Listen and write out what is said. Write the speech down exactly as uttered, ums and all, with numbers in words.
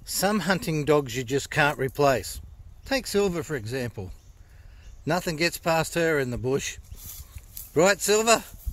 Some hunting dogs you just can't replace. Take Silver for example. Nothing gets past her in the bush. Right, Silver?